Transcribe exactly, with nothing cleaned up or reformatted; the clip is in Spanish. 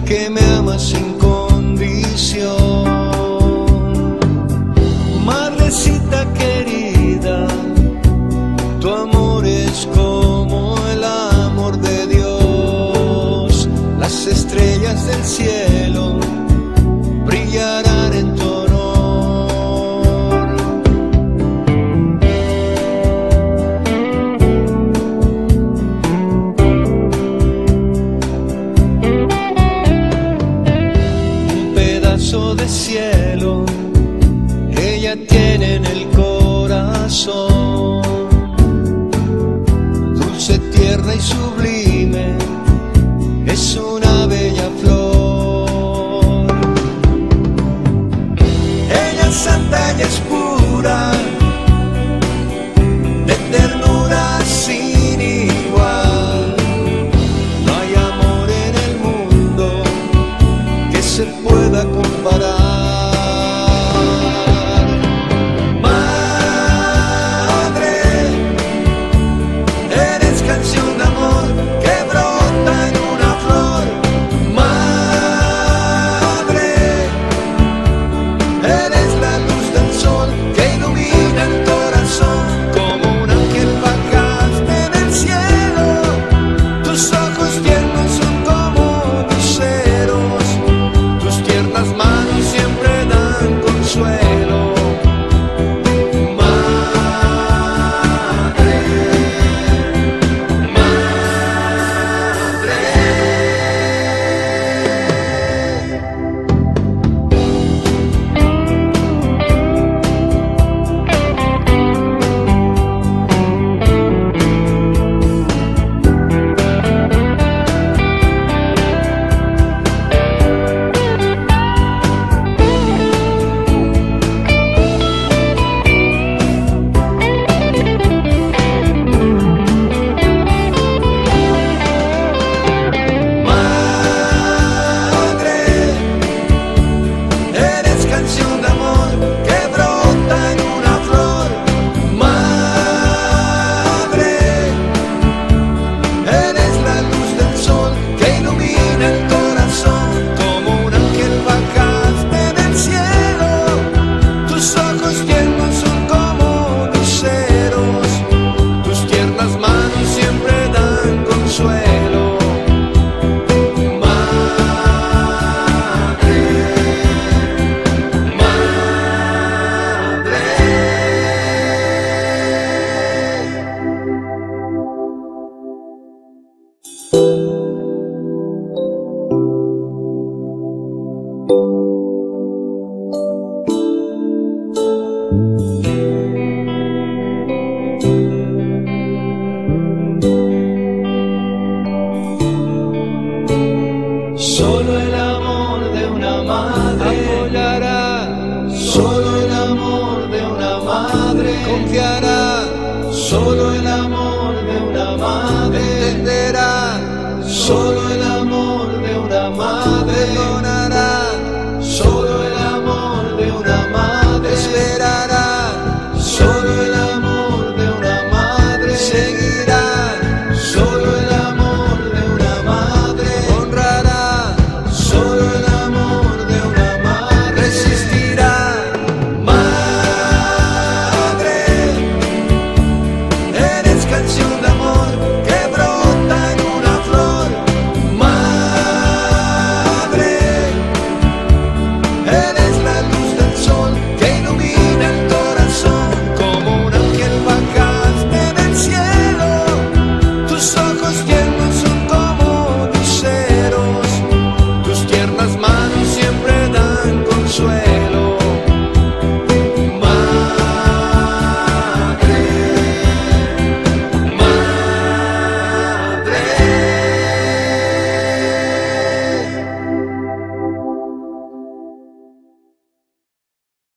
que me ama sin condición. Madrecita querida, tu amor es como el amor de Dios. Las estrellas del cielo brillarán en tu honor. Un pedazo de cielo ella tiene en el corazón, dulce, tierna y sublime, es una bella flor. Ella es santa y es pura, de ternura sin igual. No hay amor en el mundo que se pueda comparar. Solo